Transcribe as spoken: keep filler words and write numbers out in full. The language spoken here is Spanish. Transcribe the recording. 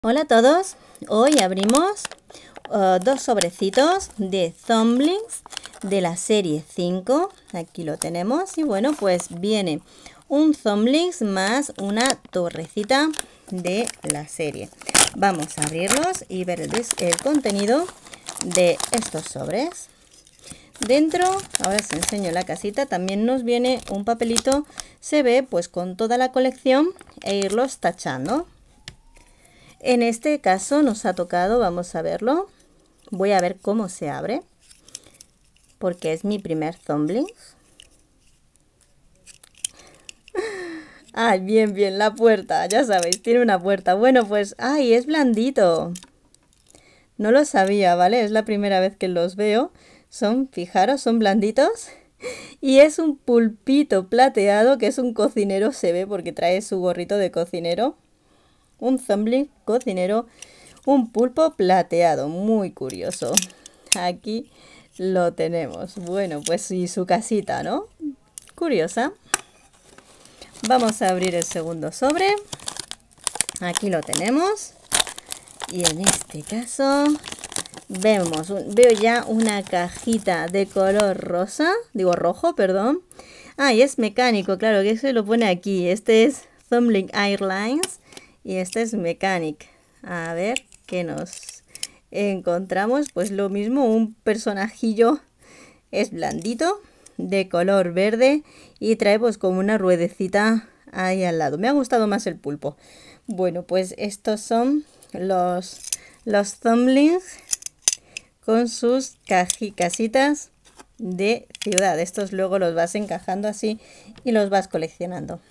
Hola a todos, hoy abrimos uh, dos sobrecitos de Thumblinks de la serie cinco, aquí lo tenemos y bueno, pues viene un Thumblinks más una torrecita de la serie. Vamos a abrirlos y ver el, el contenido de estos sobres. Dentro, ahora os enseño la casita, también nos viene un papelito, se ve pues con toda la colección e irlos tachando. En este caso nos ha tocado, vamos a verlo, voy a ver cómo se abre, porque es mi primer Thumblinks. ¡Ay, bien, bien! La puerta, ya sabéis, tiene una puerta. Bueno, pues, ¡ay, es blandito! No lo sabía, ¿vale? Es la primera vez que los veo. Son, fijaros, son blanditos. Y es un pulpito plateado, que es un cocinero, se ve, porque trae su gorrito de cocinero. Un Thumbling cocinero, un pulpo plateado, muy curioso. Aquí lo tenemos. Bueno, pues sí, su casita, ¿no? Curiosa. Vamos a abrir el segundo sobre. Aquí lo tenemos. Y en este caso vemos, veo ya una cajita de color rosa, digo rojo, perdón. Ah, y es mecánico, claro, que se lo pone aquí. Este es Thumbling Airlines. Y este es Mechanic. A ver qué nos encontramos. Pues lo mismo, un personajillo es blandito, de color verde y trae pues como una ruedecita ahí al lado. Me ha gustado más el pulpo. Bueno, pues estos son los, los Thumblinks con sus casitas de ciudad. Estos luego los vas encajando así y los vas coleccionando.